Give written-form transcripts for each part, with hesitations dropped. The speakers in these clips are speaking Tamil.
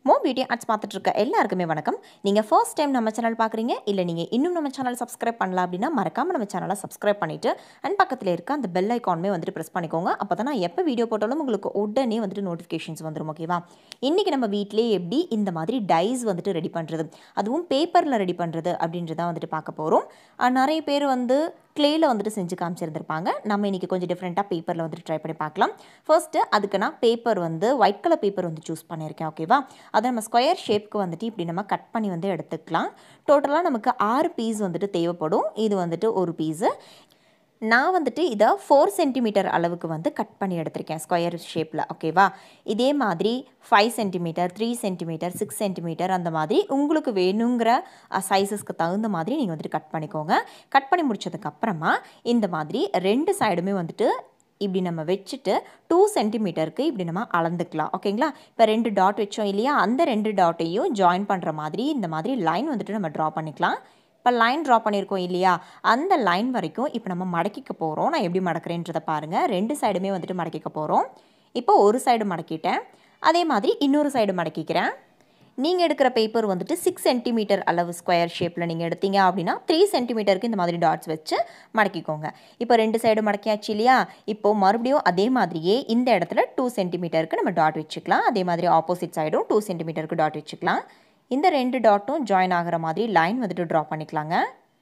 மோ பியூட்டி ஆர்ட்ஸ் பார்த்துட்டு இருக்க எல்லாருக்குமே வணக்கம். நீங்கள் ஃபர்ஸ்ட் டைம் நம்ம சேனல் பார்க்குறீங்க, இல்லை நீங்கள் இன்னும் நம்ம சேனல் சப்ஸ்கிரைப் பண்ணலாம் அப்படின்னா மறக்காமல் நம்ம சேனலை சப்ஸ்கிரைப் பண்ணிவிட்டு அண்ட் பக்கத்தில் இருக்க அந்த பெல் ஐக்கானுமே வந்துட்டு ப்ரெஸ் பண்ணிக்கோங்க. அப்போ தான் நான் எப்போ வீடியோ போட்டாலும் உங்களுக்கு உடனே வந்துட்டு நோட்டிஃபிகேஷன்ஸ் வந்துடும். ஓகேவா? இன்றைக்கி நம்ம வீட்டிலே எப்படி இந்த மாதிரி டைஸ் வந்துட்டு ரெடி பண்ணுறது, அதுவும் பேப்பரில் ரெடி பண்ணுறது அப்படின்றத வந்துட்டு பார்க்க போகிறோம். நிறைய பேர் வந்து கிளேயில் வந்துட்டு செஞ்சு காமிச்சிருந்துருப்பாங்க. நம்ம இன்றைக்கி கொஞ்சம் டிஃப்ரெண்ட்டாக பேப்பரில் வந்துட்டு ட்ரை பண்ணி பார்க்கலாம். ஃபர்ஸ்ட்டு அதுக்கு நான் பேப்பர் வந்து ஒயிட் கலர் பேப்பர் வந்து சூஸ் பண்ணியிருக்கேன். ஓகேவா? அதை நம்ம ஸ்கொயர் ஷேப்க்கு வந்துட்டு இப்படி நம்ம கட் பண்ணி வந்து எடுத்துக்கலாம். டோட்டலாக நமக்கு 6 பீஸ் வந்துட்டு தேவைப்படும். இது வந்துட்டு ஒரு பீஸு. நான் வந்துட்டு இதை 4 சென்டிமீட்டர் அளவுக்கு வந்து கட் பண்ணி எடுத்திருக்கேன் ஸ்கொயர் ஷேப்பில். ஓகேவா? இதே மாதிரி 5 சென்டிமீட்டர், 3 சென்டிமீட்டர், 6 சென்டிமீட்டர் அந்த மாதிரி உங்களுக்கு வேணுங்கிற சைஸஸ்க்கு தகுந்த மாதிரி நீங்கள் வந்துட்டு கட் பண்ணிக்கோங்க. கட் பண்ணி முடிச்சதுக்கப்புறமா இந்த மாதிரி 2 சைடுமே வந்துட்டு இப்படி நம்ம வச்சுட்டு 2 சென்டிமீட்டருக்கு இப்படி நம்ம அளந்துக்கலாம். ஓகேங்களா? இப்போ 2 டாட் வச்சோம் இல்லையா, அந்த 2 டாட்டையும் ஜாயின் பண்ணுற மாதிரி இந்த மாதிரி லைன் வந்துட்டு நம்ம ட்ரா பண்ணிக்கலாம். இப்போ லைன் ட்ரா பண்ணியிருக்கோம் இல்லையா, அந்த லைன் வரைக்கும் இப்போ நம்ம மடக்கிக்க போகிறோம். நான் எப்படி மடக்கிறேன்றதை பாருங்கள். 2 சைடுமே வந்துட்டு மடக்கிக்க போகிறோம். இப்போ ஒரு சைடு மடக்கிட்டேன், அதே மாதிரி இன்னொரு சைடு மடக்கிக்கிறேன். நீங்கள் எடுக்கிற பேப்பர் வந்துட்டு 6 சென்டிமீட்டர் அளவு ஸ்கொயர் ஷேப்பில் நீங்கள் எடுத்தீங்க அப்படின்னா 3 சென்டிமீட்டருக்கு இந்த மாதிரி டாட்ஸ் வச்சு மடக்கிக்கோங்க. இப்போ 2 சைடு மடக்கியாச்சு இல்லையா, இப்போது மறுபடியும் அதே மாதிரியே இந்த இடத்துல 2 சென்டிமீட்டருக்கு நம்ம டாட் வச்சுக்கலாம். அதே மாதிரி ஆப்போசிட் சைடும் 2 சென்டிமீட்டருக்கு டாட் வச்சுக்கலாம். இந்த 2 டாட்டும் ஜாயின் ஆகிற மாதிரி லைன் வந்துட்டு ட்ரா பண்ணிக்கலாங்க.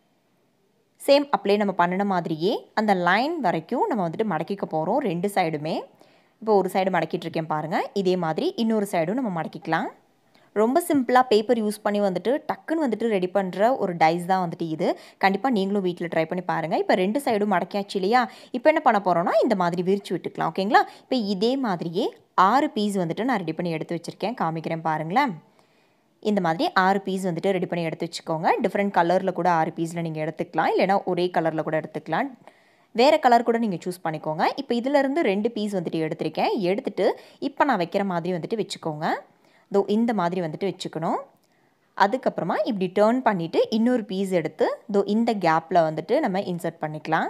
சேம் அப்படியே நம்ம பண்ணின மாதிரியே அந்த லைன் வரைக்கும் நம்ம வந்துட்டு மடக்கிக்க போகிறோம் 2 சைடுமே. இப்போ ஒரு சைடு மடக்கிட்டுருக்கேன் பாருங்கள். இதே மாதிரி இன்னொரு சைடும் நம்ம மடக்கிக்கலாம். ரொம்ப சிம்பிளாக பேப்பர் யூஸ் பண்ணி வந்துட்டு டக்குன்னு வந்துட்டு ரெடி பண்ணுற ஒரு டைஸ் தான் வந்துட்டு இது. கண்டிப்பாக நீங்களும் வீட்டில் ட்ரை பண்ணி பாருங்கள். இப்போ 2 சைடும் மடக்கியாச்சு இல்லையா, இப்போ என்ன பண்ண போகிறோன்னா இந்த மாதிரி விரிச்சு விட்டுக்கலாம். ஓகேங்களா? இப்போ இதே மாதிரியே 6 பீஸ் வந்துட்டு நான் ரெடி பண்ணி எடுத்து வச்சுருக்கேன். காமிக்கிறேன் பாருங்களேன். இந்த மாதிரி 6 பீஸ் வந்துட்டு ரெடி பண்ணி எடுத்து வச்சுக்கோங்க. டிஃப்ரெண்ட் கலரில் கூட 6 பீஸில் நீங்கள் எடுத்துக்கலாம், இல்லைனா ஒரே கலரில் கூட எடுத்துக்கலாம். வேறு கலர் கூட நீங்கள் சூஸ் பண்ணிக்கோங்க. இப்போ இதிலேருந்து 2 பீஸ் வந்துட்டு எடுத்திருக்கேன். எடுத்துகிட்டு இப்போ நான் வைக்கிற மாதிரி வந்துட்டு வச்சுக்கோங்க. இந்த மாதிரி வந்துட்டு வச்சுக்கணும். அதுக்கப்புறமா இப்படி டேர்ன் பண்ணிவிட்டு இன்னொரு பீஸ் எடுத்து இந்த கேப்பில் வந்துட்டு நம்ம இன்சர்ட் பண்ணிக்கலாம்.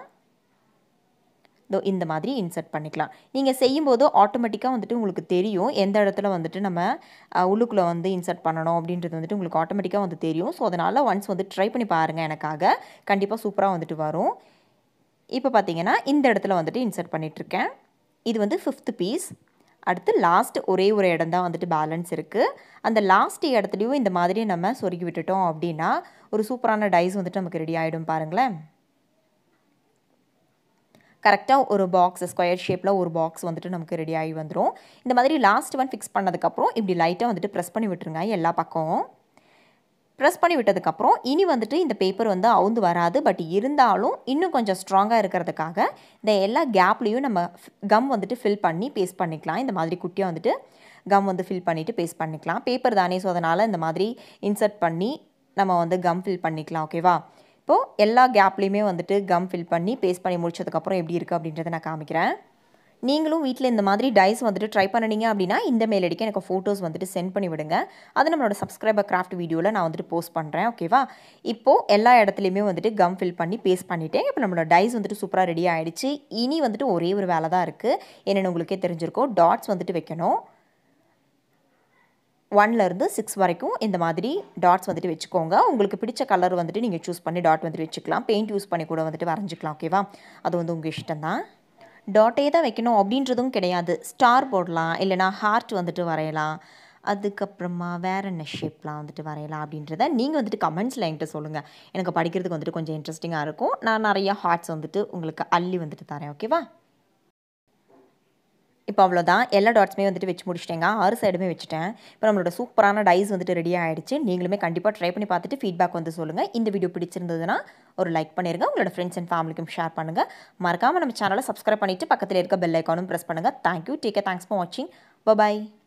இந்த மாதிரி இன்சர்ட் பண்ணிக்கலாம். நீங்கள் செய்யும்போது ஆட்டோமேட்டிக்காக வந்துட்டு உங்களுக்கு தெரியும் எந்த இடத்துல வந்துட்டு நம்ம உள்ளுக்குள்ளே வந்து இன்சர்ட் பண்ணணும் அப்படின்றது வந்துட்டு உங்களுக்கு ஆட்டோமேட்டிக்காக வந்து தெரியும். ஸோ அதனால் ஒன்ஸ் வந்து ட்ரை பண்ணி பாருங்கள். எனக்காக கண்டிப்பாக சூப்பராக வந்துட்டு வரும். இப்போ பார்த்தீங்கன்னா இந்த இடத்துல வந்துட்டு இன்சர்ட் பண்ணிகிட்ருக்கேன். இது வந்து 5th பீஸ். அடுத்து லாஸ்ட் ஒரே ஒரு இடம் தான் வந்துட்டு பேலன்ஸ் இருக்குது. அந்த லாஸ்ட் இடத்துலையும் இந்த மாதிரி நம்ம சொருகி விட்டுட்டோம் அப்படின்னா ஒரு சூப்பரான டைஸ் வந்துட்டு நமக்கு ரெடி ஆகிடும். பாருங்களேன், கரெக்டாக ஒரு பாக்ஸ் ஸ்கொயர் ஷேப்பில் ஒரு பாக்ஸ் வந்துட்டு நமக்கு ரெடி ஆகி வந்துடும். இந்த மாதிரி லாஸ்ட் ஒன் ஃபிக்ஸ் பண்ணதுக்கப்புறம் இப்படி லைட்டாக வந்துட்டு ப்ரெஸ் பண்ணி விட்டுருங்க. எல்லா பக்கமும் ப்ரெஸ் பண்ணி விட்டதுக்கப்புறம் இனி வந்துட்டு இந்த பேப்பர் வந்து அவுந்து வராது. பட் இருந்தாலும் இன்னும் கொஞ்சம் ஸ்ட்ராங்காக இருக்கிறதுக்காக இந்த எல்லா கேப்லேயும் நம்ம கம் வந்துட்டு ஃபில் பண்ணி பேஸ்ட் பண்ணிக்கலாம். இந்த மாதிரி குட்டியாக வந்துட்டு கம் வந்து ஃபில் பண்ணிவிட்டு பேஸ்ட் பண்ணிக்கலாம். பேப்பர் தானே, ஸோ அதனால் இந்த மாதிரி இன்சர்ட் பண்ணி நம்ம வந்து கம் ஃபில் பண்ணிக்கலாம். ஓகேவா? இப்போது எல்லா கேப்லேயுமே வந்துட்டு கம் ஃபில் பண்ணி பேஸ்ட் பண்ணி முடிச்சதுக்கப்புறம் எப்படி இருக்குது அப்படின்றத நான் காமிக்கிறேன். நீங்களும் வீட்டில் இந்த மாதிரி டைஸ் வந்துட்டு ட்ரை பண்ணினீங்க அப்படின்னா இந்த மெயில் ஐடிக்கு எனக்கு ஃபோட்டோஸ் வந்துட்டு சென்ட் பண்ணி விடுங்க. அது நம்மளோட சப்ஸ்கிரைபர் கிராஃப்ட் வீடியோவில் நான் வந்துட்டு போஸ்ட் பண்ணுறேன். ஓகேவா? இப்போது எல்லா இடத்துலையுமே வந்துட்டு கம் ஃபில் பண்ணி பேஸ்ட் பண்ணிவிட்டேன். இப்போ நம்மளோட டைஸ் வந்துட்டு சூப்பராக ரெடி ஆகிடுச்சு. இனி வந்துட்டு ஒரே ஒரு வேலை தான் இருக்குது. என்னென்னு உங்களுக்கே தெரிஞ்சிருக்கும். டாட்ஸ் வந்துட்டு வைக்கணும். 1லேருந்து 6 வரைக்கும் இந்த மாதிரி டாட்ஸ் வந்துட்டு வச்சுக்கோங்க. உங்களுக்கு பிடிச்ச கலர் வந்துட்டு நீங்கள் சூஸ் பண்ணி டாட் வந்துட்டு வச்சுக்கலாம். பெயிண்ட் யூஸ் பண்ணி கூட வந்துட்டு வரைஞ்சிக்கலாம். ஓகேவா? அது வந்து உங்கள் இஷ்டம் தான். டாட்டே தான் வைக்கணும் அப்படின்றதும் கிடையாது. ஸ்டார் போடலாம், இல்லைனா ஹார்ட் வந்துட்டு வரையலாம். அதுக்கப்புறமா வேறு என்ன ஷேப்லாம் வந்துட்டு வரையலாம் அப்படின்றத நீங்கள் வந்துட்டு கமெண்ட்ஸில் என்கிட்ட சொல்லுங்கள். எனக்கு படிக்கிறதுக்கு வந்துட்டு கொஞ்சம் இன்ட்ரெஸ்டிங்காக இருக்கும். நான் நிறையா ஹார்ட்ஸ் வந்துட்டு உங்களுக்கு அள்ளி வந்துட்டு தரேன். ஓகேவா? இப்போ அவ்வளோதான். எல்லா டாட்ஸுமே வந்துட்டு வச்சு முடிச்சிட்டேங்க. 6 சைடுமே வச்சுட்டேன். இப்போ நம்மளோட சூப்பரான டைஸ் வந்துட்டு ரெடி ஆகிடுச்சு. நீங்களுமே கண்டிப்பாக ட்ரை பண்ணி பார்த்துட்டு ஃபீட்பேக் வந்து சொல்லுங்கள். இந்த வீடியோ பிடிச்சிருந்ததுன்னா ஒரு லைக் பண்ணிடுங்க. உங்களோட ஃப்ரெண்ட்ஸ் அண்ட் ஃபேமிலிக்கும் ஷேர் பண்ணுங்கள். மறக்காமல் நம்ம சேனலை சப்ஸ்கிரைப் பண்ணிவிட்டு பக்கத்தில் இருக்க பெல் ஐக்கானும் ப்ரெஸ் பண்ணுங்கள். Thank you. Take care. Thanks for வாட்சிங். பை.